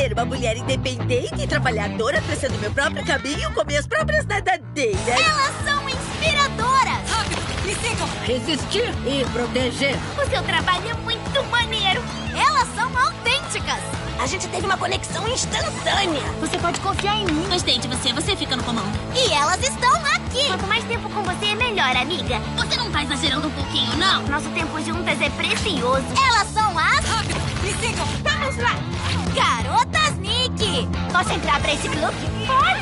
ser uma mulher independente e trabalhadora, traçando meu próprio caminho com minhas próprias nadadeiras. Elas são inspiradoras! Rápido, me sigam! Resistir e proteger. O seu trabalho é muito maneiro! Elas são autênticas! A gente teve uma conexão instantânea. Você pode confiar em mim. Gostei de você, você fica no comando. E elas estão aqui! Quanto mais tempo com você, melhor, amiga. Você não tá exagerando um pouquinho, não? Nosso tempo juntas é precioso. Elas são as... Rápido, me sigam! Vamos lá! Garotas Nick! Posso entrar pra esse clube? Pode!